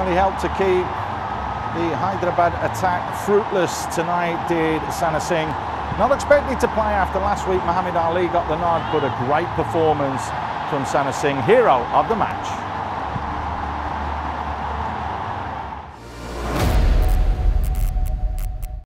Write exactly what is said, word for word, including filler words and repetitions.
definitely helped to keep the Hyderabad attack fruitless tonight, did Sana Singh. Not expected to play after last week. Muhammad Ali got the nod, but a great performance from Sana Singh, hero of the match.